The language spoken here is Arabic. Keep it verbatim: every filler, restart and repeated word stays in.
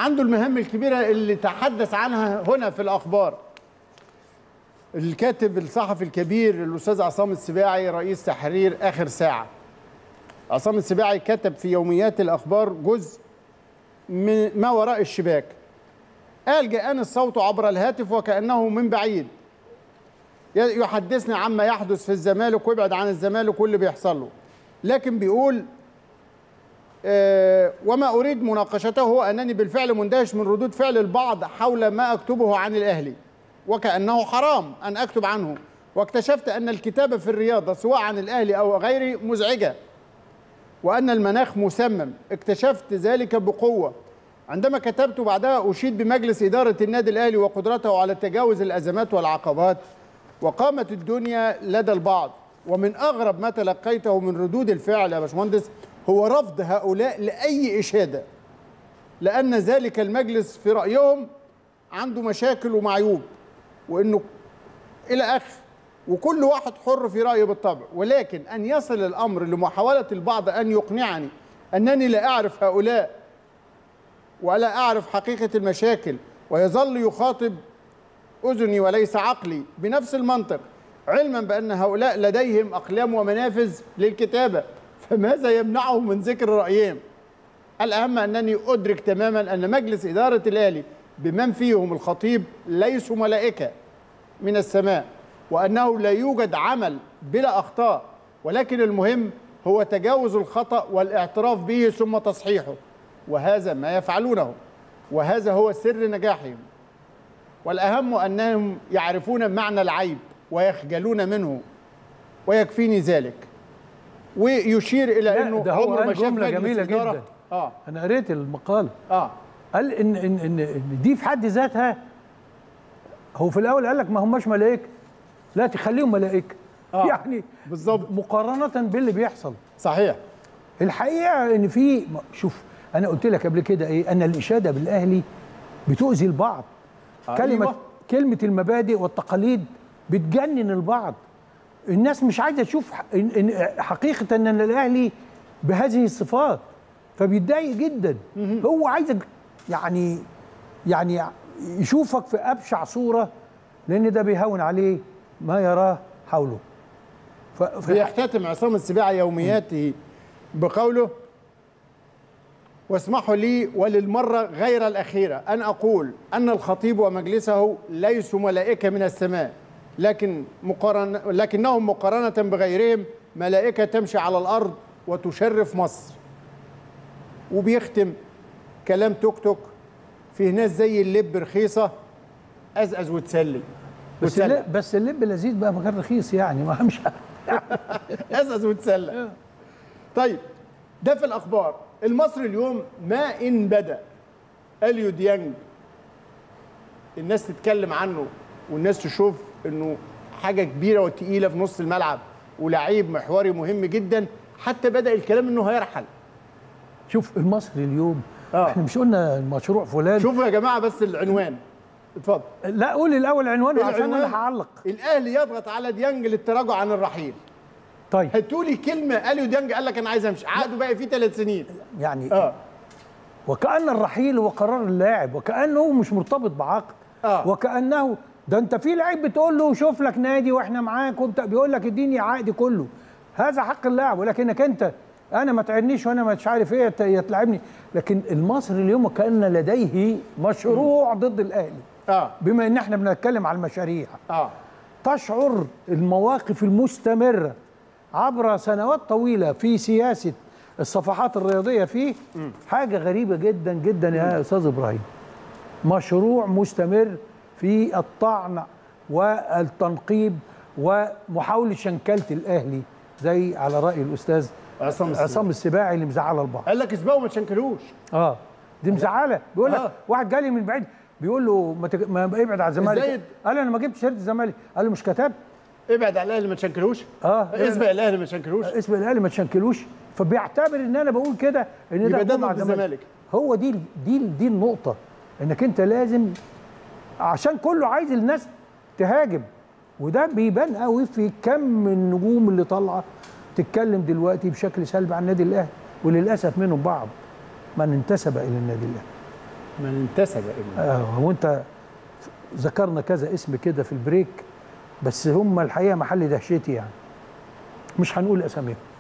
عنده المهام الكبيرة اللي تحدث عنها هنا في الأخبار. الكاتب الصحفي الكبير الأستاذ عصام السباعي رئيس تحرير آخر ساعة. عصام السباعي كتب في يوميات الأخبار جزء من ما وراء الشباك. قال: جاءني الصوت عبر الهاتف وكأنه من بعيد يحدثني عما يحدث في الزمالك ويبعد عن الزمالك واللي بيحصل له. لكن بيقول آه وما أريد مناقشته هو أنني بالفعل مندهش من ردود فعل البعض حول ما أكتبه عن الأهلي وكأنه حرام أن أكتب عنه، واكتشفت أن الكتابة في الرياضة سواء عن الأهلي أو غيره مزعجة وأن المناخ مسمم. اكتشفت ذلك بقوة عندما كتبت بعدها أشيد بمجلس إدارة النادي الأهلي وقدرته على تجاوز الأزمات والعقبات. وقامت الدنيا لدى البعض، ومن أغرب ما تلقيته من ردود الفعل يا باشمهندس هو رفض هؤلاء لأي إشادة، لأن ذلك المجلس في رأيهم عنده مشاكل ومعيوب وإنه إلى آخر، وكل واحد حر في رأيه بالطبع. ولكن أن يصل الأمر لمحاولة البعض أن يقنعني أنني لا أعرف هؤلاء ولا أعرف حقيقة المشاكل، ويظل يخاطب أذني وليس عقلي بنفس المنطق، علما بأن هؤلاء لديهم أقلام ومنافذ للكتابة، فماذا يمنعهم من ذكر رأيهم؟ الأهم أنني أدرك تماما أن مجلس إدارة الأهلي بمن فيهم الخطيب ليسوا ملائكة من السماء، وأنه لا يوجد عمل بلا أخطاء، ولكن المهم هو تجاوز الخطأ والاعتراف به ثم تصحيحه، وهذا ما يفعلونه، وهذا هو سر نجاحهم. والأهم أنهم يعرفون معنى العيب ويخجلون منه، ويكفيني ذلك. ويشير إلى أنه ده هو قال جملة جميلة جدا. آه. أنا قريت المقال. آه. قال إن إن إن دي في حد ذاتها، هو في الأول قال لك ما هماش ملائكة، لا تخليهم ملائكة. آه. يعني بالظبط مقارنة باللي بيحصل. صحيح. الحقيقة إن في، شوف أنا قلت لك قبل كده إيه، أن الإشادة بالأهلي بتؤذي البعض. آه. كلمة أيوة. كلمة المبادئ والتقاليد بتجنن البعض. الناس مش عايزة تشوف حقيقة أن الأهلي بهذه الصفات، فبيتضايق جدا. هو عايزك يعني يعني يشوفك في أبشع صورة، لأن ده بيهون عليه ما يراه حوله. بيختتم عصام السباعي يومياته بقوله: واسمحوا لي وللمرة غير الأخيرة أن أقول أن الخطيب ومجلسه ليسوا ملائكة من السماء، لكن مقارنة لكنهم مقارنة بغيرهم ملائكة تمشي على الأرض وتشرف مصر. وبيختم كلام توك توك: فيه ناس زي اللب رخيصة أزأز وتسلي. بس اللب بس اللب لذيذ بقى مكان رخيص يعني، ما همش أزأز وتسلى. طيب ده في الأخبار. المصري اليوم ما إن بدأ أليو ديانج الناس تتكلم عنه والناس تشوف إنه حاجة كبيرة وتقيلة في نص الملعب ولاعيب محوري مهم جدا، حتى بدأ الكلام إنه هيرحل. شوف المصري اليوم آه. احنا مش قلنا المشروع فلان؟ شوفوا يا جماعة بس العنوان، اتفضل. لا قول الأول عنوانه عشان أنا هعلق. الأهلي يضغط على ديانج للتراجع عن الرحيل. طيب هتقولي كلمة أليو ديانج قال لك أنا عايز أمشي، عقده باقي فيه ثلاث سنين يعني آه. وكأن الرحيل هو قرار اللاعب، وكأنه مش مرتبط بعقد. آه. وكأنه ده أنت في لعيب بتقول له شوف لك نادي وإحنا معاك، وبتاع بيقول لك اديني عقدي كله، هذا حق اللاعب. ولكنك أنت أنا ما تعرنيش وأنا مش عارف إيه يتلعبني. لكن المصري اليوم كأن لديه مشروع ضد الأهلي. آه. بما إن إحنا بنتكلم على المشاريع. آه. تشعر المواقف المستمرة عبر سنوات طويلة في سياسة الصفحات الرياضية فيه م. حاجة غريبة جدا جدا يا أستاذ إبراهيم. مشروع مستمر في الطعن والتنقيب ومحاولة شنكلة الأهلي، زي على رأي الأستاذ عصام عصام السباعي اللي مزعله البعض. قال لك اسبقوا ما تشنكلوش. اه دي مزعله. بيقول لك آه. واحد جالي من بعيد بيقول له ما, تج... ما ابعد على الزمالك. قال انا ما جبتش شهاده الزمالك. قال له مش كتبت ابعد على الاهلي ما تشنكلوش. اه اسبق الاهلي ما تشنكلوش. اسبق الاهلي ما تشنكلوش. فبيعتبر ان انا بقول كده ان ده يبقى مع الزمالك. هو دي دي دي النقطه، انك انت لازم عشان كله عايز الناس تهاجم، وده بيبان قوي في كم النجوم اللي طالعه تتكلم دلوقتي بشكل سلبي عن النادي الاهلي، وللاسف منهم بعض من انتسب الى النادي الاهلي. من انتسب الى آه هو انت ذكرنا كذا اسم كده في البريك، بس هم الحقيقه محل دهشتي يعني، مش هنقول اساميهم.